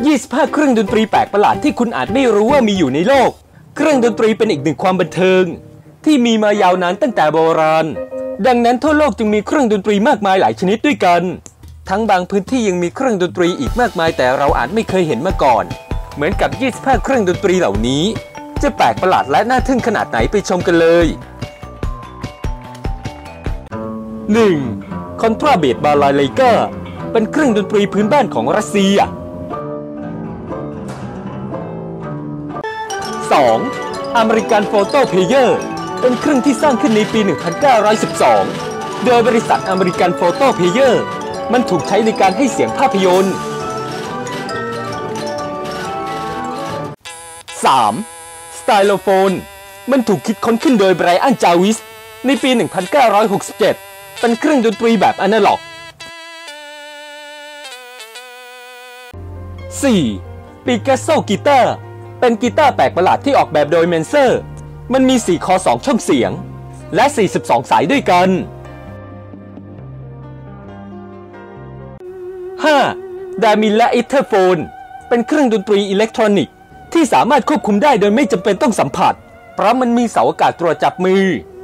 25เครื่องดนตรีแปลกประหลาดที่คุณอาจไม่รู้ว่ามีอยู่ในโลกเครื่องดนตรีเป็นอีกหนึ่งความบันเทิงที่มีมายาวนานตั้งแต่โบราณดังนั้นทั่วโลกจึงมีเครื่องดนตรีมากมายหลายชนิดด้วยกันทั้งบางพื้นที่ยังมีเครื่องดนตรีอีกมากมายแต่เราอาจไม่เคยเห็นมาก่อนเหมือนกับ25เครื่องดนตรีเหล่านี้จะแปลกประหลาดและน่าทึ่งขนาดไหนไปชมกันเลย 1. คอนทราเบสบาลาไลกาเป็นเครื่องดนตรีพื้นบ้านของรัสเซีย 2. อเมริกันโฟโตเพลเยอร์เป็นเครื่องที่สร้างขึ้นในปี 1912 โดยบริษัทอเมริกันโฟโตเพลเยอร์มันถูกใช้ในการให้เสียงภาพยนตร์ 3. สไตโลโฟนมันถูกคิดค้นขึ้นโดยไบรอัน จาวิสในปี 1967 เป็นเครื่องดนตรีแบบอนาล็อก 4. ปิกัสโซกีตาร์เป็นกีตาร์แปลกประหลาดที่ออกแบบโดยเมนเซอร์มันมี4คอ2ช่องเสียงและ42สายด้วยกัน 5. ดามินและอิเทอร์โฟนเป็นเครื่องดนตรีอิเล็กทรอนิกส์ที่สามารถควบคุมได้โดยไม่จำเป็นต้องสัมผัสเพราะมันมีเสาอากาศตรวจจับมือ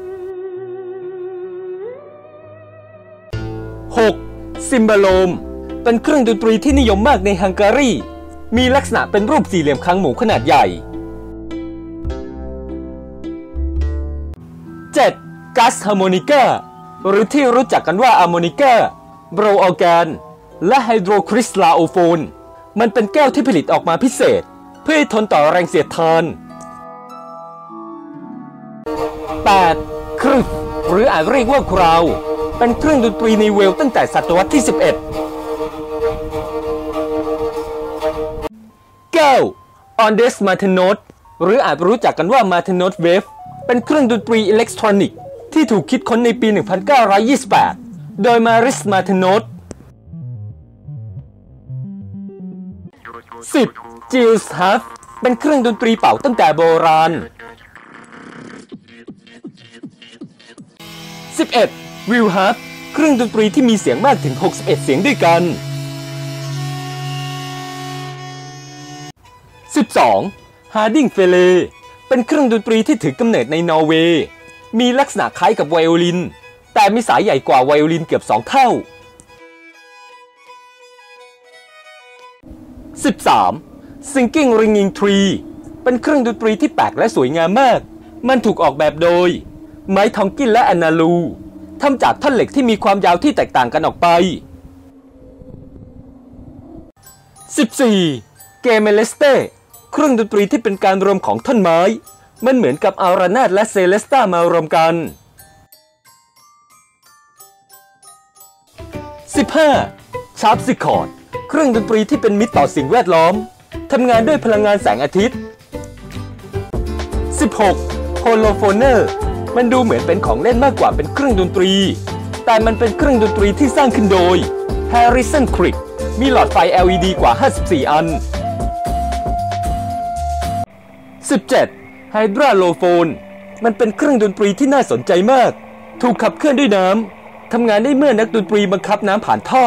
6. ซิมบาโลมเป็นเครื่องดนตรีที่นิยมมากในฮังการีมีลักษณะเป็นรูปสี่เหลี่ยมคางหมูขนาดใหญ่ 7. กัสฮาร์โมนิกาหรือที่รู้จักกันว่าอาร์โมนิกาโบรออร์แกนและไฮโดรคริสลาโอโฟนมันเป็นแก้วที่ผลิตออกมาพิเศษเพื่อให้ทนต่อแรงเสียดทาน 8. ครึฟหรืออาจเรียกว่าคราวเป็นเครื่องดนตรีในเวลตั้งแต่ศตวรรษที่ 11 9. ออนเดสมาเทโนตหรืออาจรู้จักกันว่ามาเทโนตเวฟเป็นเครื่องดนตรีอิเล็กทรอนิกส์ที่ถูกคิดค้นในปี 1928 โดยมาริสมาเทโนต 10. จิลส์ฮัฟเป็นเครื่องดนตรีเป่าตั้งแต่โบราณ 11. วิลฮัฟเครื่องดนตรีที่มีเสียงมากถึง61เสียงด้วยกัน 12. ฮาร์ดิงเฟเลเป็นเครื่องดนตรีที่ถือกำเนิดในนอร์เวย์มีลักษณะคล้ายกับไวโอลินแต่มีสายใหญ่กว่าไวโอลินเกือบ2เท่า 13. Singing Ringing Tree เป็นเครื่องดนตรีที่แปลกและสวยงามมากมันถูกออกแบบโดยไมค์ทองกินและแอนนาลูทำจากท่อนเหล็กที่มีความยาวที่แตกต่างกันออกไป 14. เกเมเลสเต้เครื่องดนตรีที่เป็นการรวมของท่อนไม้มันเหมือนกับอารานาดและเซเลสตามารวมกัน 15. ชาร์ปซิคอร์ดเครื่องดนตรีที่เป็นมิตรต่อสิ่งแวดล้อมทำงานด้วยพลังงานแสงอาทิตย์ 16. โฮโลโฟเนอร์มันดูเหมือนเป็นของเล่นมากกว่าเป็นเครื่องดนตรีแต่มันเป็นเครื่องดนตรีที่สร้างขึ้นโดย Harrison Crick มีหลอดไฟ LED กว่า54อัน 17. ไฮดราโลโฟนมันเป็นเครื่องดนตรีที่น่าสนใจมากถูกขับเคลื่อนด้วยน้ำทำงานได้เมื่อนักดนตรีบังคับน้ำผ่านท่อ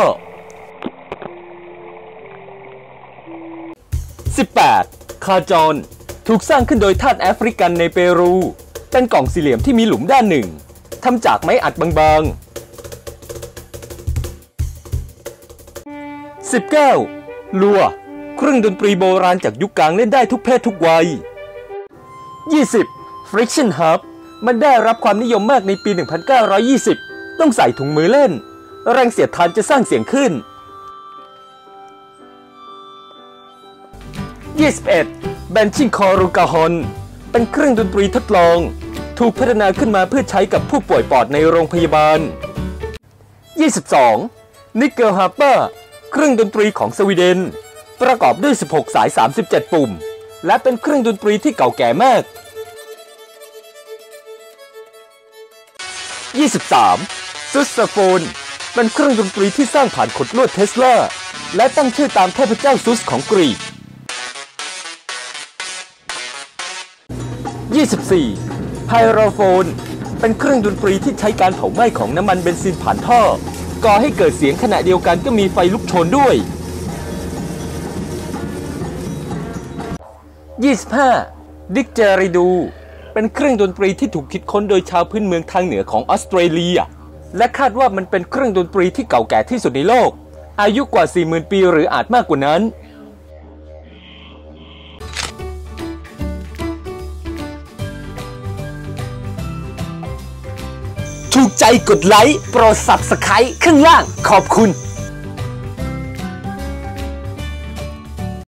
18. คาจอนถูกสร้างขึ้นโดยทาสแอฟริกันในเปรูเป็นกล่องสี่เหลี่ยมที่มีหลุมด้านหนึ่งทำจากไม้อัดบางๆ 19. ลัวเครื่องดนตรีโบราณจากยุคกลางเล่นได้ทุกเพศทุกวัย 20. Friction Harp มันได้รับความนิยมมากในปี 1920 ต้องใส่ถุงมือเล่นแรงเสียดทานจะสร้างเสียงขึ้น 21. Benching Corugahon เป็นเครื่องดนตรีทดลองถูกพัฒนาขึ้นมาเพื่อใช้กับผู้ป่วยปอดในโรงพยาบาล 22. Nickel Harper เครื่องดนตรีของสวีเดนประกอบด้วย16สาย37ปุ่มและเป็นเครื่องดนตรีที่เก่าแก่มาก 23. ซุสซาโฟนเป็นเครื่องดนตรีที่สร้างผ่านขดลวดเทสลาและตั้งชื่อตามเทพเจ้าซุสของกรีก 24. ไพโรโฟนเป็นเครื่องดนตรีที่ใช้การเผาไหม้ของน้ำมันเบนซินผ่านท่อก่อให้เกิดเสียงขณะเดียวกันก็มีไฟลุกโชนด้วย 25. ดิกเจอริดูเป็นเครื่องดนตรีที่ถูกคิดค้นโดยชาวพื้นเมืองทางเหนือของออสเตรเลียและคาดว่ามันเป็นเครื่องดนตรีที่เก่าแก่ที่สุดในโลกอายุกว่า 40,000 ปีหรืออาจมากกว่านั้นถูกใจกดไลค์โปรด Subscribe ข้างล่างขอบคุณ